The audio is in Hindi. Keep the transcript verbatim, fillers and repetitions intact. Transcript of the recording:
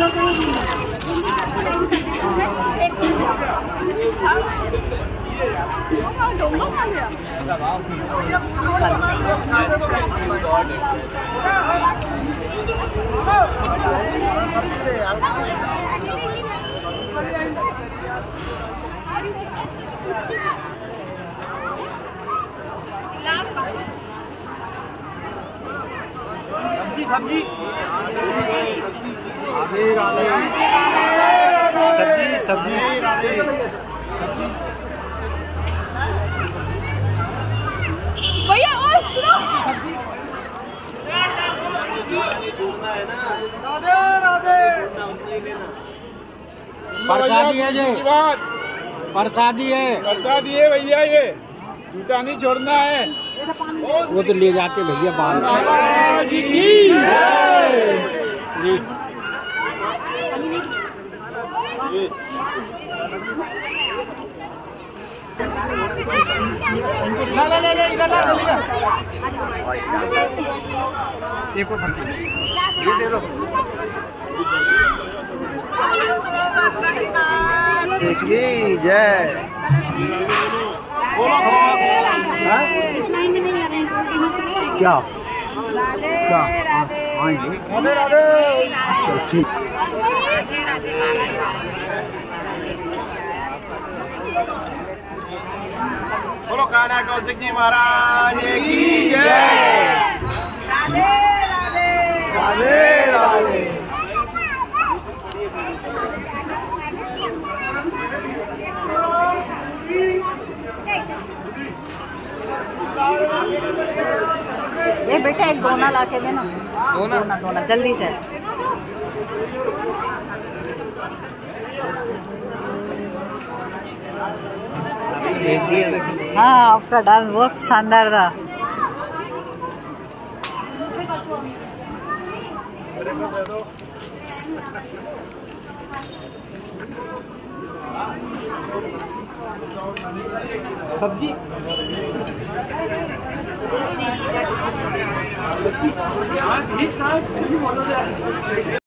सब्जी सब्जी सब्जी भैया और सुनो प्रसादी है जी, प्रसादी है, प्रसादी है भैया, ये जूता नहीं छोड़ना है। वो तो ले जाते भैया बाहर जी जी। ला ला ला इधर ला एक और फटकी ये दे दो। जय इस लाइन में नहीं आ रहे हैं क्या क्या आएंगे। राधे राधे। अच्छा ठीक। बोलो कान्हा कौशिक जी महाराज की जय। राधे राधे राधे राधे। ये बेटा एक दोना ला के देना। दोना दोना दोना जल्दी से। हाँ आपका डांस बहुत शानदार था। सब्जी